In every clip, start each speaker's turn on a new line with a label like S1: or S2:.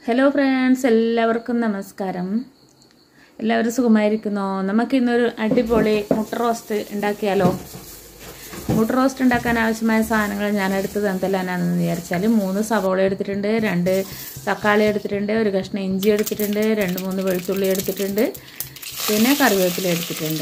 S1: Hello friends, എല്ലാവർക്കും നമസ്കാരം. എല്ലാവരും സുഖമായിരിക്കുന്നോ? നമുക്കിന്നൊരു അടിപൊളി മുട്ട റോസ്റ്റ് ഉണ്ടാക്കിയാലോ? മുട്ട റോസ്റ്റ് ഉണ്ടാക്കാൻ ആവശ്യമായ സാധനങ്ങൾ ഞാൻ എടുത്തത് എന്തെല്ലാമാണെന്ന് വിചാരിച്ചാൽ 3 സവോള എടുത്തിട്ടുണ്ട്, 2 തക്കാളി എടുത്തിട്ടുണ്ട്, ഒരു കഷ്ണം ഇഞ്ചി എടുത്തിട്ടുണ്ട്, 2-3 വെളുത്തുള്ളി എടുത്തിട്ടുണ്ട്, പിന്നെ കറിവേപ്പില എടുത്തിട്ടുണ്ട്.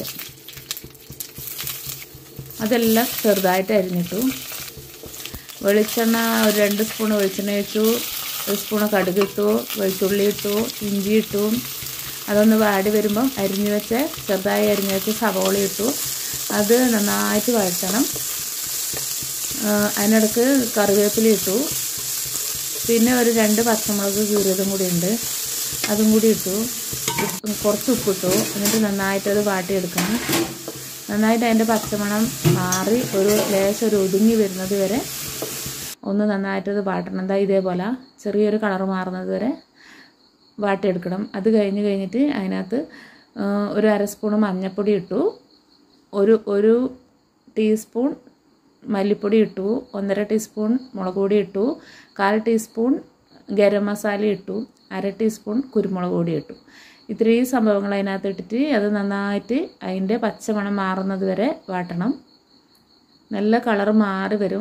S1: അതെല്ലാം ചെറുതായിട്ട് അരിഞ്ഞിട്ടു. വെളിച്ചെണ്ണ ഒരു 2 സ്പൂൺ വെളിച്ചെണ്ണ വെച്ചു, 1 സ്പൂൺ കടുക് ഇട്ടു, വെളുത്തുള്ളി ഇട്ടു, ഇഞ്ചി ഇട്ടു. അതൊന്ന് വാടി വരുമ്പം ചെറുതായി അരിഞ്ഞു വെച്ച സവോള ഇട്ടു. അത് നന്നായിട്ട് വഴറ്റണം. അതിനിടക്ക് കറിവേപ്പില ഇട്ടു. പിന്നെ ഒരു 2 പച്ചമുളക് കീറിയതും കൂടി ഉണ്ട്, അതും കൂടി ഇട്ടു. കുറച്ച് ഉപ്പിട്ടു. എന്നിട്ട് നന്നായിട്ടത് വാട്ടിയെടുക്കണം. നന്നായിട്ട് അതിൻ്റെ പച്ചമണം മാറി ഒരു ലേശം ഒതുങ്ങി വരുന്നത് വരെ ഒന്ന് നന്നായിട്ടത് വാട്ടണം. എന്താ ഇതേപോലെ ചെറിയൊരു കളർ മാറുന്നത് വരെ വാട്ടിയെടുക്കണം. അത് കഴിഞ്ഞിട്ട് അതിനകത്ത് ഒരു 1/2 സ്പൂൺ മഞ്ഞൾപ്പൊടി ഇട്ടു, ഒരു ടീസ്പൂൺ മല്ലിപ്പൊടി ഇട്ടു, 1/2 ടീസ്പൂൺ മുളക് പൊടി ഇട്ടു, 1/4 ടീസ്പൂൺ ഗരം മസാല ഇട്ടു, 1/2 ടീസ്പൂൺ കുരുമുളക് പൊടി ഇട്ടു. ഇത്രയും സംഭവങ്ങൾ അതിനകത്ത് ഇട്ടിട്ട് അത് നന്നായിട്ട് അതിൻ്റെ പച്ചമണം മാറുന്നത് വരെ വാട്ടണം. നല്ല കളർ മാറി വരും,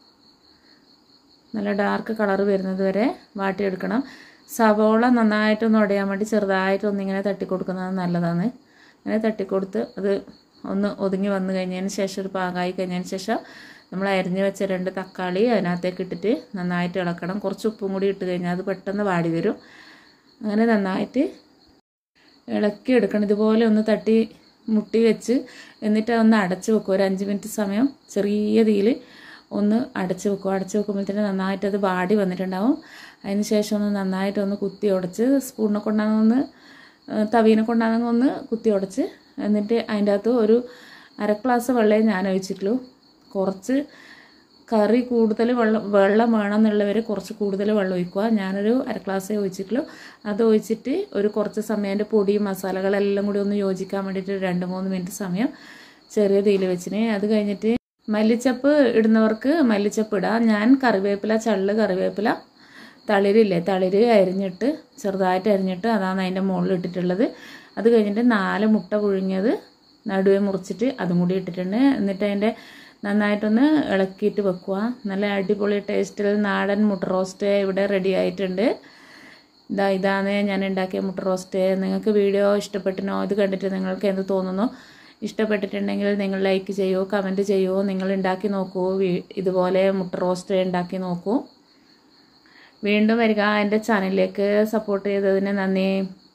S1: നല്ല ഡാർക്ക് കളർ വരുന്നത് വരെ വാട്ടിയെടുക്കണം. സവോള നന്നായിട്ടൊന്ന് ഉടയാൻ വേണ്ടി ചെറുതായിട്ടൊന്നിങ്ങനെ തട്ടിക്കൊടുക്കുന്നത് നല്ലതാണ്. അങ്ങനെ തട്ടിക്കൊടുത്ത് അത് ഒന്ന് ഒതുങ്ങി വന്നു കഴിഞ്ഞതിന് ശേഷം, ഒരു പാകമായി കഴിഞ്ഞതിന് ശേഷം നമ്മൾ അരിഞ്ഞ് വെച്ച 2 തക്കാളി അതിനകത്തേക്ക് ഇട്ടിട്ട് നന്നായിട്ട് ഇളക്കണം. കുറച്ച് ഉപ്പും കൂടി ഇട്ട് കഴിഞ്ഞാൽ അത് പെട്ടെന്ന് വാടി വരും. അങ്ങനെ നന്നായിട്ട് ഇളക്കി എടുക്കണം. ഇതുപോലെ ഒന്ന് തട്ടി മുട്ടി വെച്ച് എന്നിട്ട് ഒന്ന് അടച്ച് വെക്കുക. ഒരു 5 മിനിറ്റ് സമയം ചെറിയ തീയിൽ ഒന്ന് അടച്ച് വെക്കുക. അടച്ച് വെക്കുമ്പോഴത്തേന് നന്നായിട്ട് അത് വാടി വന്നിട്ടുണ്ടാവും. അതിന് ശേഷം ഒന്ന് നന്നായിട്ടൊന്ന് കുത്തി ഉടച്ച്, സ്പൂണിനെ കൊണ്ടാകുന്ന തവീനെ കൊണ്ടാകുന്ന ഒന്ന് കുത്തി ഉടച്ച്, എന്നിട്ട് അതിൻ്റെ അകത്ത് ഒരു 1/2 ഗ്ലാസ് വെള്ളമേ ഞാൻ ഒഴിച്ചിട്ടുള്ളൂ. കുറച്ച് കറി കൂടുതൽ വെള്ളം വേണമെന്നുള്ളവർ കുറച്ച് കൂടുതൽ വെള്ളം ഒഴിക്കുക. ഞാനൊരു 1/2 ഗ്ലാസ്സേ ഒഴിച്ചിട്ടുള്ളൂ. അത് ഒഴിച്ചിട്ട് ഒരു കുറച്ച് സമയം അതിൻ്റെ പൊടിയും മസാലകളെല്ലാം കൂടി ഒന്ന് യോജിക്കാൻ വേണ്ടിയിട്ട് 2-3 മിനിറ്റ് സമയം ചെറിയ തീയിൽ വെച്ചിന്. അത് കഴിഞ്ഞിട്ട് മല്ലിച്ചപ്പ് ഇടുന്നവർക്ക് മല്ലിച്ചപ്പ് ഇടാം. ഞാൻ കറിവേപ്പില തളിര് അരിഞ്ഞിട്ട് ചെറുതായിട്ട് അരിഞ്ഞിട്ട് അതാണ് അതിൻ്റെ മുകളിൽ ഇട്ടിട്ടുള്ളത്. അത് കഴിഞ്ഞിട്ട് 4 മുട്ട പുഴുങ്ങിയത് നടുവേ മുറിച്ചിട്ട് അതും കൂടി ഇട്ടിട്ടുണ്ട്. എന്നിട്ട് അതിൻ്റെ നന്നായിട്ടൊന്ന് ഇളക്കിയിട്ട് വെക്കുക. നല്ല അടിപൊളി ടേസ്റ്റിൽ നാടൻ മുട്ട റോസ്റ്റ് ഇവിടെ റെഡി ആയിട്ടുണ്ട്. ഇതാണ് ഞാൻ ഉണ്ടാക്കിയ മുട്ട റോസ്റ്റ്. നിങ്ങൾക്ക് വീഡിയോ ഇഷ്ടപ്പെട്ടിനോ? ഇത് കണ്ടിട്ട് നിങ്ങൾക്ക് എന്ത് തോന്നുന്നു? ഇഷ്ടപ്പെട്ടിട്ടുണ്ടെങ്കിൽ നിങ്ങൾ ലൈക്ക് ചെയ്യൂ, കമൻറ്റ് ചെയ്യൂ, നിങ്ങൾ ഉണ്ടാക്കി നോക്കൂ. ഇതുപോലെ മുട്ട റോസ്റ്റ് ഉണ്ടാക്കി നോക്കൂ. വീണ്ടും വരിക. എൻ്റെ ചാനലിലേക്ക് സപ്പോർട്ട് ചെയ്തതിന് നന്ദി.